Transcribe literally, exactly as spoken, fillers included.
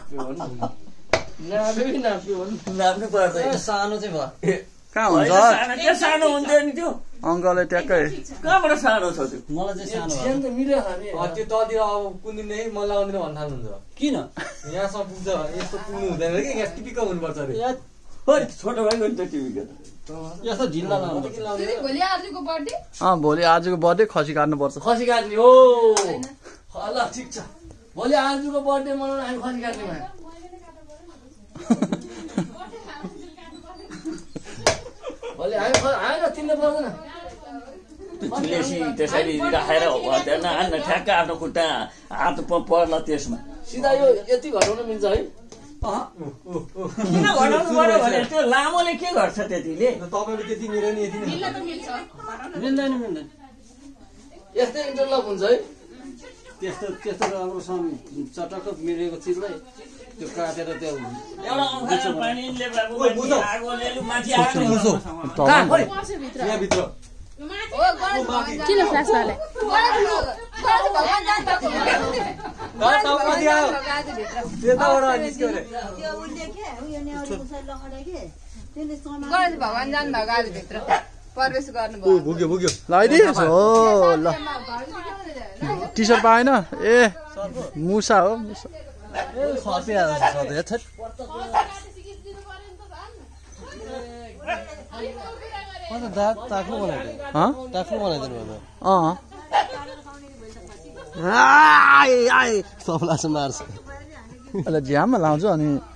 नाप्यो नाप्यो नाप्नु पर्दैन सानो चाहिँ भयो कहाँ हुन्छ त्यो सानो हुन्थ्यो नि त्यो अङ्कलले ट्याक्कै कहाँबाट सानो छ त्यो मलाई चाहिँ सानो चिकन त मिल्यो खाने त्यो तलतिर अब कुन दिन नै मलाई आउँदैन भन्न थाल्नुहुन्छ किन यहाँसम्म पुग्छ यस्तो पुग्नु हुँदैन कि यहाँ टिपिकल हुनुपर्छ अरे छोटो भएको नि त टिभीको यस्तो ढिल्ला लाउनु भोलि आजको बर्थडे अँ भोलि आजको बर्थडे खसी काट्नुपर्छ खसी काट्ने हो ल ठिक छ भोलि आजको बर्थडे मनाउन हामी खसी काट्ने भयो भोलि हामी आएर तिमीले पर्दैन तुलसी त्यसरी राखेर भर्दैन हान्न ठ्याक्क आफ्नो खुट्टा हात पर्ला त्यसमा सिधा यो यति घटाउन मिल्छ है किन घटाउनु पर्यो भने त्यो लामोले के गर्छ त्यतिले तपाईँले त्यति मेरो नि यति मिल्दैन मिल्दैन यस्तै इन्टरलक हुन्छ है त्यस्तो त्यस्तो राम्रोसँग चटक्क मिलेको चिजलाई त्यो काटेर त्यो एउटा औँखामा पानीले बाबु आगोले लु माथि आगो यहाँभित्र किन फ्ल्यास हाले भगवान जानु भएको आजभित्र प्रवेश गर्नुभयो भुग्यो भुग्यो लगाइदिएछ हो ल टी सर्ट पाएन ए मुसा हो मुसा सबलाई मार्छ झ्याममा लाउँछु अनि